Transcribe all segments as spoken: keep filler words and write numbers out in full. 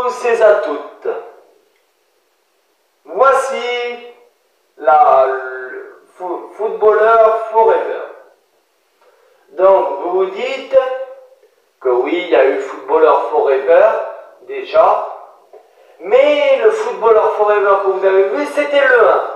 tous et à toutes. Voici la le fo footballeur forever. Donc vous vous dites que oui, il y a eu footballeur forever déjà, mais le footballeur forever que vous avez vu, c'était le un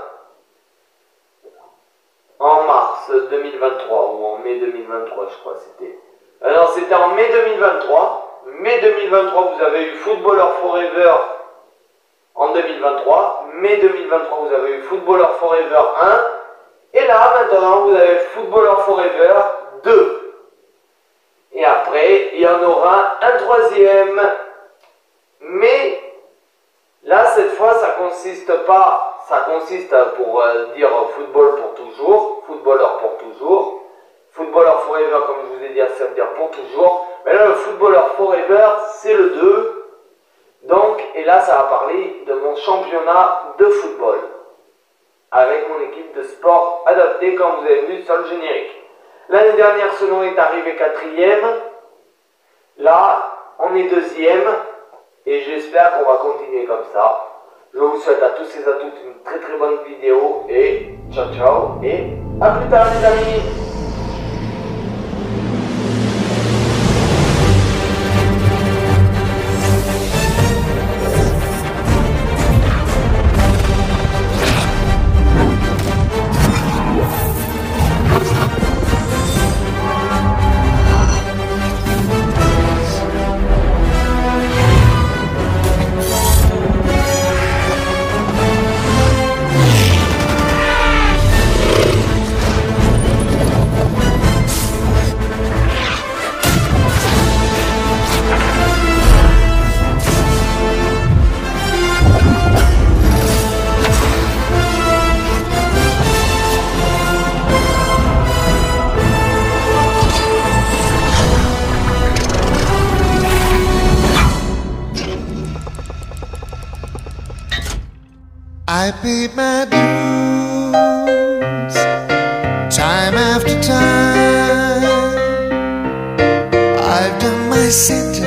en mars deux mille vingt-trois ou en mai deux mille vingt-trois, je crois c'était. Alors c'était en mai deux mille vingt-trois. Mai deux mille vingt-trois, vous avez eu footballeur forever en deux mille vingt-trois. Mai deux mille vingt-trois, vous avez eu footballeur forever un. Et là, maintenant, vous avez footballeur forever deux. Et après, il y en aura un troisième. Mais là, cette fois, ça consiste pas, ça consiste pour euh, dire football pour toujours, footballeur pour toujours. Footballeur forever, comme je vous ai dit, ça veut dire pour toujours. Mais là, le footballeur forever, c'est le deux. Donc, et là, ça va parler de mon championnat de football. Avec mon équipe de sport adaptée, comme vous avez vu sur le générique. L'année dernière, ce nom est arrivé quatrième. Là, on est deuxième. Et j'espère qu'on va continuer comme ça. Je vous souhaite à tous et à toutes une très très bonne vidéo. Et ciao ciao. Et à plus tard les amis. I paid my dues time after time. I've done my sentence.